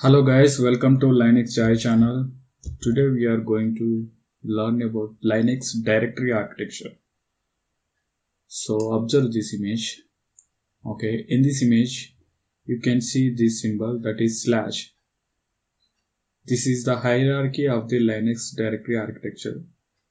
Hello guys, welcome to Linux Jai channel. Today we are going to learn about Linux directory architecture. So observe this image. Okay, in this image you can see this symbol, that is slash. This is the hierarchy of the Linux directory architecture.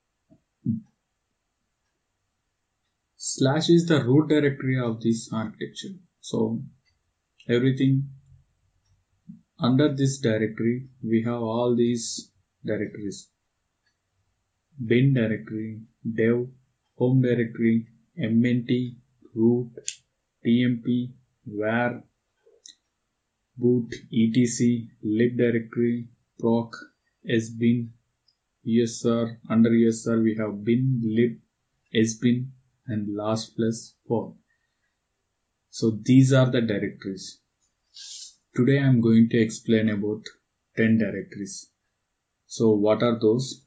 Slash is the root directory of this architecture. So everything under this directory, we have all these directories: bin directory, dev, home directory, mnt, root, tmp, var, boot, etc, lib directory, proc, sbin, usr. Under usr we have bin, lib, sbin and last plus 4. So these are the directories. Today I am going to explain about 10 directories. So what are those?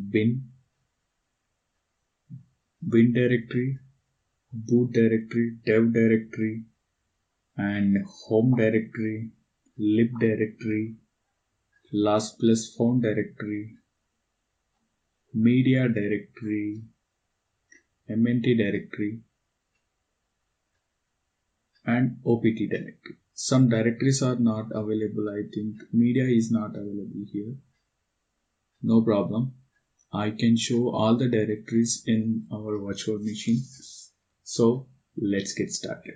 Bin directory, boot directory, dev directory and home directory, lib directory, last plus found directory, media directory, mnt directory and opt directory. Some directories are not available. I think media is not available here. No problem. I can show all the directories in our virtual machine. So let's get started.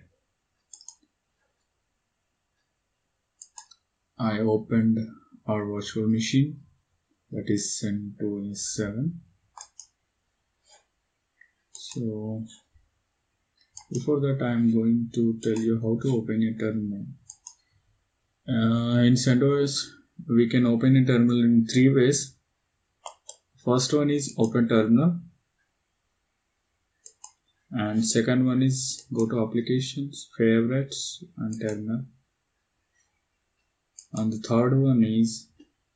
I opened our virtual machine, that is CentOS 7. So before that I am going to tell you how to open a terminal. In CentOS we can open a terminal in 3 ways. First one is open terminal, and second one is go to applications, favorites and terminal, and the third one is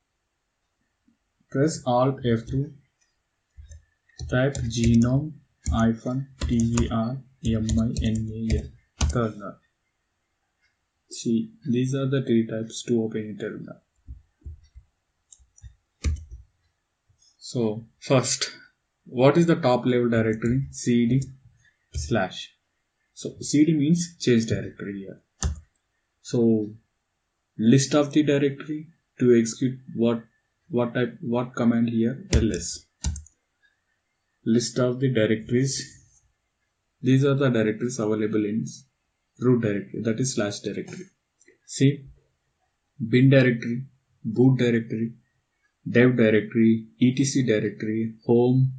press alt F2, type gnome-terminal, terminal. See, these are the 3 types to open a terminal. So first, what is the top level directory? cd slash. So cd means change directory here. So list of the directory, to execute what command here? ls. List of the directories. These are the directories available in root directory, that is slash directory. See, bin directory, boot directory, dev directory, etc directory, home,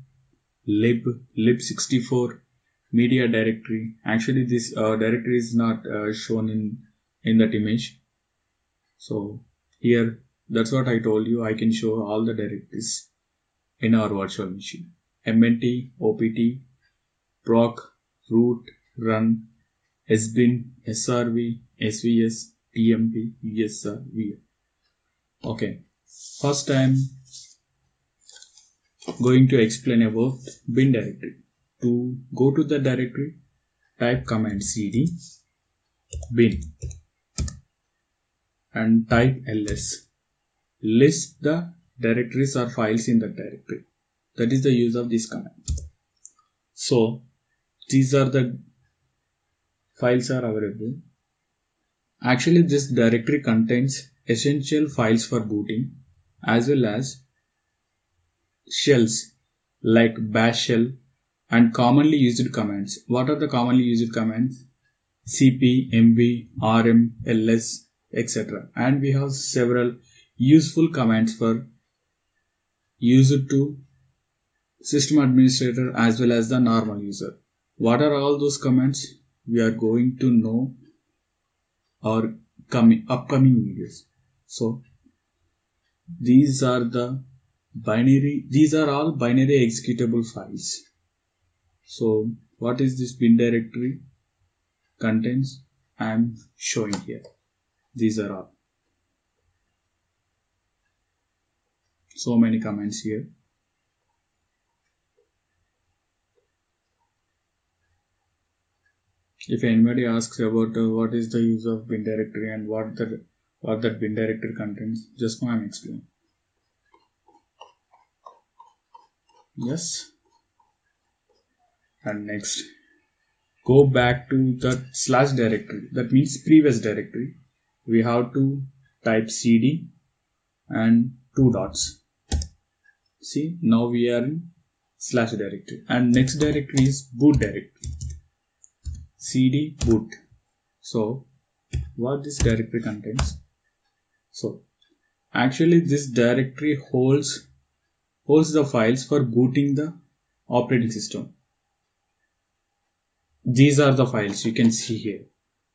lib64, media directory. Actually this directory is not shown in that image. So here, that's what I told you, I can show all the directories in our virtual machine: mnt, opt, proc, root, run, sbin, srv, svs, tmp, usr, vm. Okay, first I am going to explain about bin directory. To go to the directory, type command cd bin and type ls. List the directories or files in the directory. That is the use of this command. So these are the files are available. Actually this directory contains essential files for booting as well as shells like bash shell and commonly used commands. What are the commonly used commands? cp, mv, rm, ls, etc. And we have several useful commands for used to system administrator as well as the normal user. What are all those commands? We are going to know our upcoming videos. So these are all binary executable files. So what is this bin directory contains? I am showing here. These are all. So many commands here. If anybody asks about what is the use of bin directory and what that bin directory contains. Just now I'm explaining. Yes. And next, go back to the slash directory. That means previous directory. We have to type cd and two dots. See, now we are in slash directory. And next directory is boot directory. cd boot. So, what this directory contains? So, actually this directory holds the files for booting the operating system. These are the files you can see here.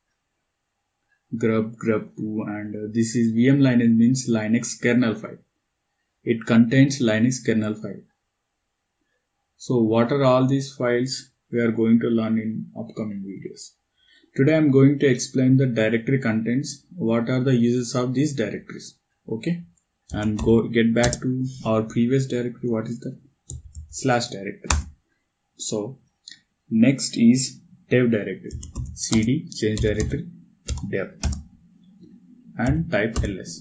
grub2, and this is VM Linux, means Linux kernel file. It contains Linux kernel file. So what are all these files? We are going to learn in upcoming videos. Today I am going to explain the directory contents. What are the uses of these directories? Okay, and get back to our previous directory. What is that? Slash directory. So next is dev directory. cd change directory dev and type ls.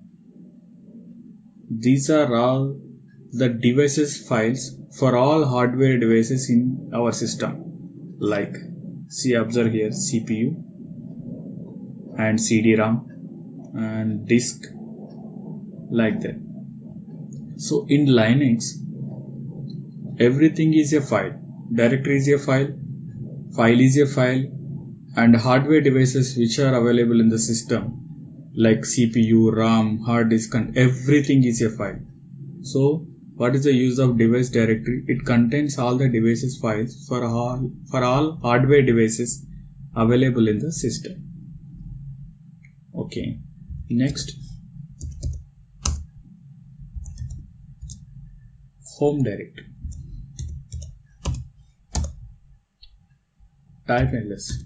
These are all the devices files for all hardware devices in our system. Like, see, observe here, CPU and CD-ROM and disk, like that. So in Linux, everything is a file. Directory is a file, file is a file, and hardware devices which are available in the system like CPU, RAM, hard disk, and everything is a file. So what is the use of device directory? It contains all the devices files for all hardware devices available in the system. Okay, next, home directory. Type ls.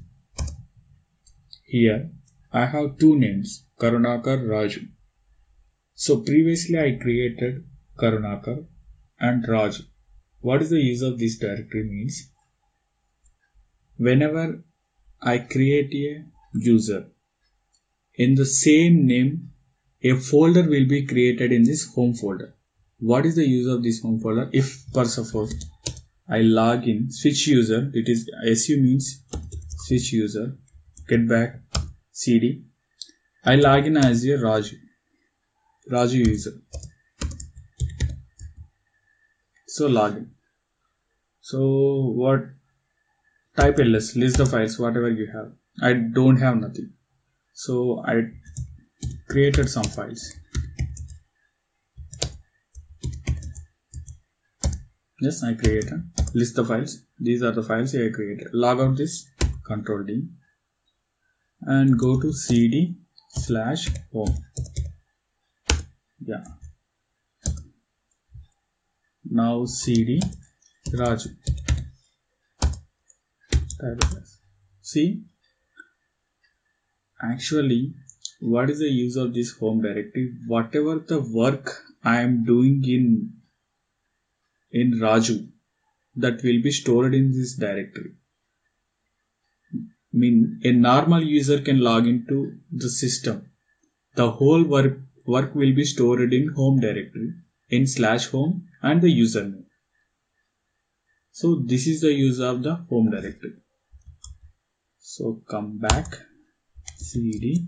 Here I have two names, Karunakar, Raju. So previously I created Karunakar and Raju. What is the use of this directory means? Whenever I create a user, in the same name, a folder will be created in this home folder. What is the use of this home folder? If, for suppose, I log in, switch user, it is su means switch user, get back, cd, I log in as a Raju user. So login. So what? Type ls, list the files, whatever you have. I don't have nothing. So I created some files. Yes, I created. List the files. These are the files I created. Log out this, Control D, and go to cd/home. Yeah. Now cd Raju. See, actually, what is the use of this home directory? Whatever the work I am doing in Raju, that will be stored in this directory. I mean, a normal user can log into the system. The whole work will be stored in home directory, in /home and the username. So this is the use of the home directory. So come back, cd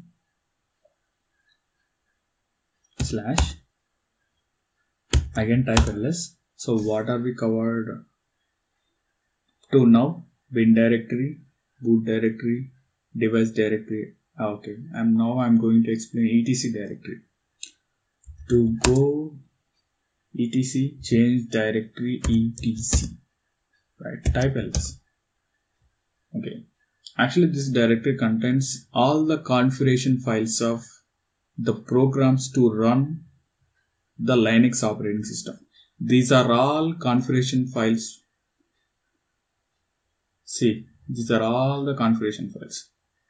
/ again type ls. So what are we covered to now? Bin directory, boot directory, device directory. Okay, I'm going to explain etc directory. To go etc, change directory etc. Right, type ls. Okay, actually this directory contains all the configuration files of the programs to run the Linux operating system. These are all configuration files. See, these are all the configuration files.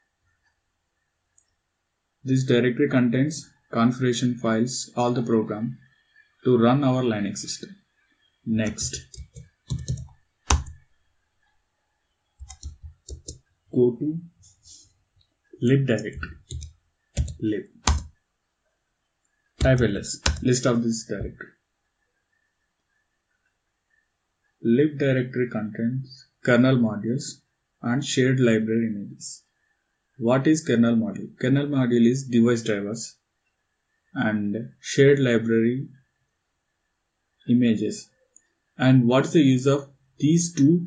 This directory contains configuration files, all the program to run our Linux system. Next, go to lib directory. Lib. Type ls, list of this directory. Lib directory contains kernel modules and shared library images. What is kernel module? Kernel module is device drivers and shared library images. And what's the use of these two?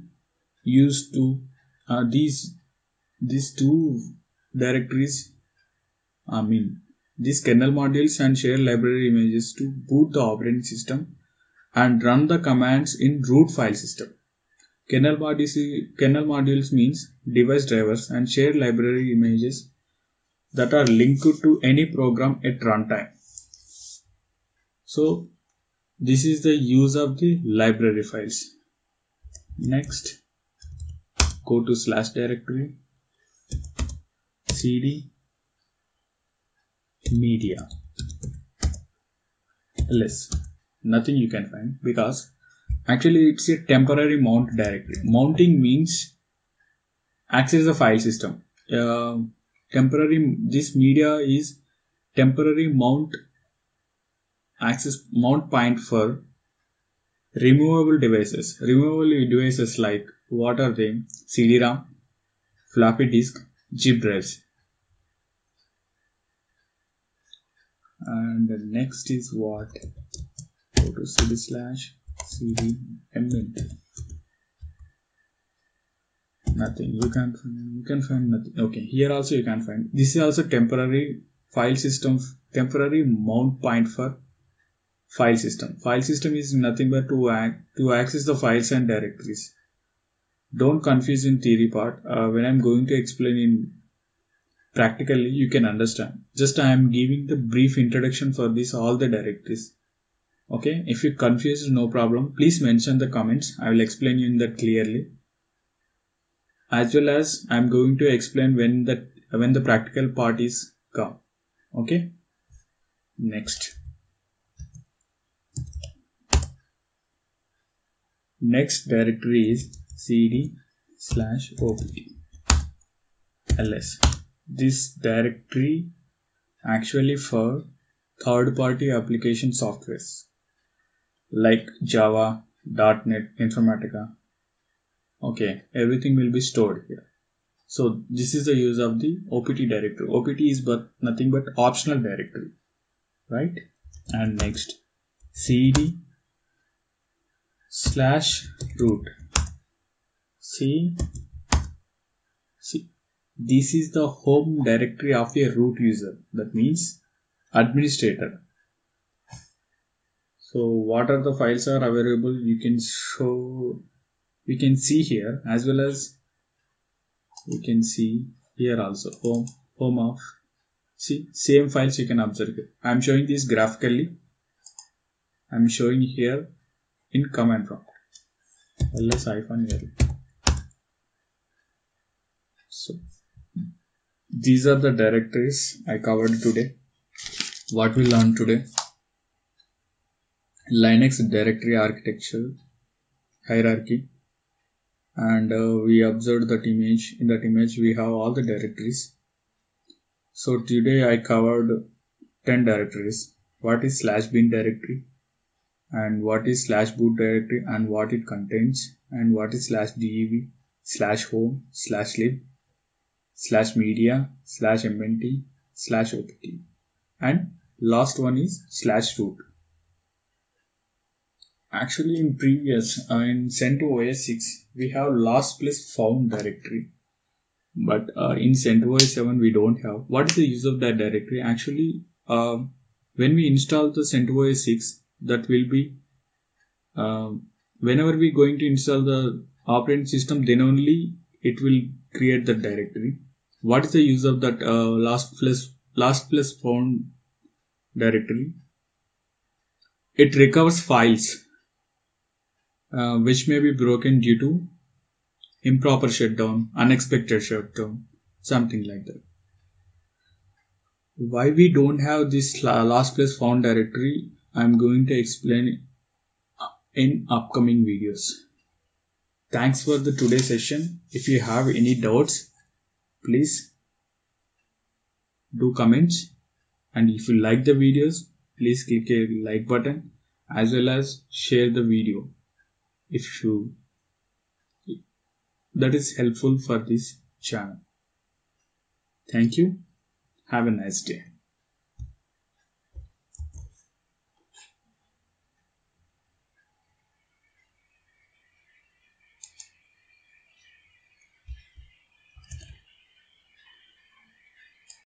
These two directories, these kernel modules and shared library images to boot the operating system and run the commands in root file system. Kernel modules means device drivers and shared library images that are linked to any program at runtime. So this is the use of the library files. Next, go to slash directory, cd media ls. Nothing you can find because actually it's a temporary mount directory. Mounting means access the file system. This media is temporary mount point for removable devices. Removable devices like what are they? CD-ROM, floppy disk, zip drives. And the next is what? Go to cd/cd mint. Nothing. You can find nothing. Okay, here also you can find. This is also temporary file system, temporary mount point for file system. File system is nothing but to access the files and directories. Don't confuse in theory part. When I'm going to explain in practically, you can understand. Just I am giving the brief introduction for this all the directories. Okay, if you confused, no problem. Please mention the comments. I will explain you in that clearly. As well as I'm going to explain when the practical part is come. Okay. Next directory is cd/opt ls. This directory actually for third-party application softwares like Java, .NET, Informatica. Okay, everything will be stored here. So this is the use of the opt directory. Opt is nothing but optional directory, right? And next, cd/root. See, this is the home directory of a root user. That means administrator. So what are the files are available? We can see here, as well as we can see here also home of. See, same files you can observe here. I am showing this graphically. I am showing here in command prompt. ls-l. So these are the directories I covered today. What we learned today: Linux directory architecture hierarchy, and we observed that image. In that image, we have all the directories. So today I covered 10 directories. What is /bin directory, and what is /boot directory and what it contains, and what is /dev, /home, /lib, /media, /mnt, /opt, and last one is /root. Actually, in previous in CentOS 6 we have last plus found directory, but in CentOS 7 we don't have. What is the use of that directory? Actually, when we install the CentOS 6, that will be whenever we going to install the operating system, then only it will create the directory. What is the use of that last plus found directory? It recovers files which may be broken due to improper shutdown, unexpected shutdown, something like that. Why we don't have this last place found directory, I'm going to explain in upcoming videos. Thanks for the today's session. If you have any doubts, please do comments, and if you like the videos, please click a like button as well as share the video if you that is helpful for this channel. Thank you. Have a nice day.